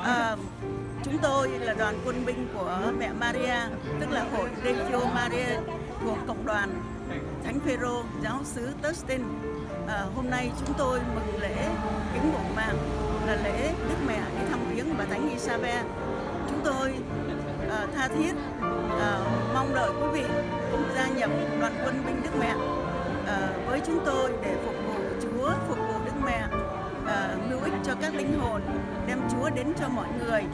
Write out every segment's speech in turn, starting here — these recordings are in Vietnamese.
À, chúng tôi là đoàn quân binh của mẹ Maria, tức là hội Regio Maria thuộc cộng đoàn Thánh Phêrô giáo xứ Tustin. Hôm nay chúng tôi mừng lễ kính mộ màng là lễ Đức Mẹ đi thăm viếng bà Thánh Isabel. Chúng tôi tha thiết mong đợi quý vị cùng gia nhập đoàn quân binh Đức Mẹ với chúng tôi để phục vụ Chúa, phục vụ Đức Mẹ, hữu ích cho các linh hồn, đem Chúa đến cho mọi người.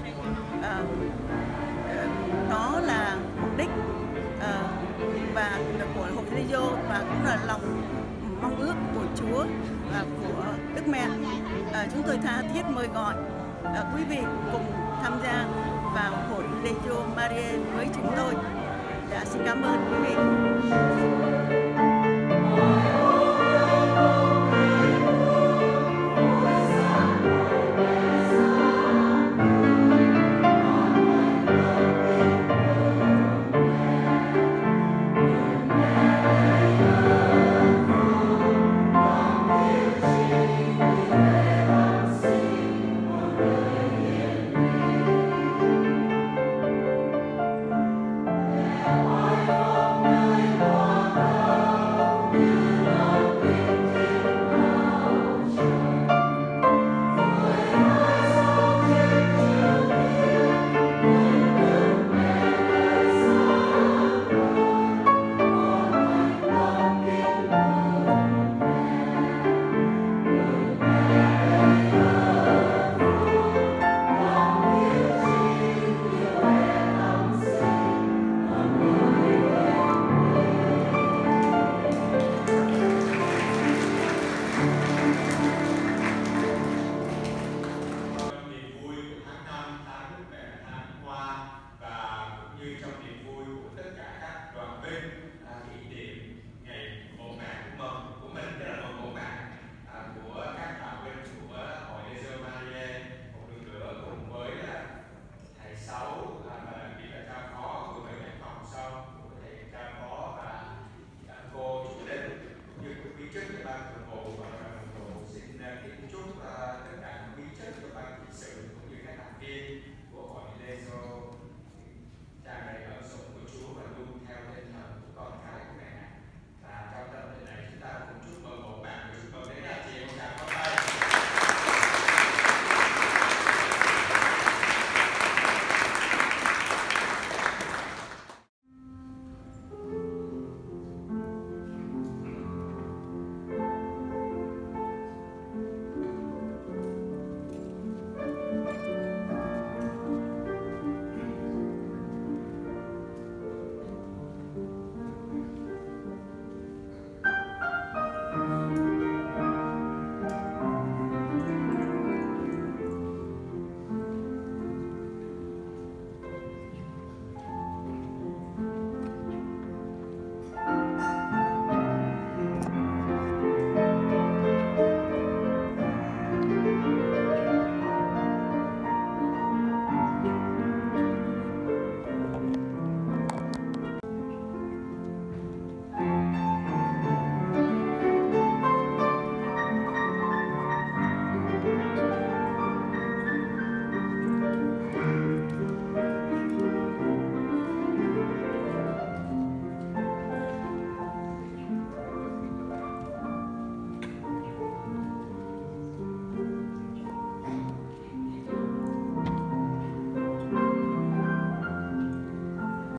Đó là mục đích và của hội Regio và cũng là lòng mong ước của Chúa và của Đức Mẹ. Chúng tôi tha thiết mời gọi quý vị cùng tham gia vào hội Regio Maria với chúng tôi. Xin cảm ơn quý vị.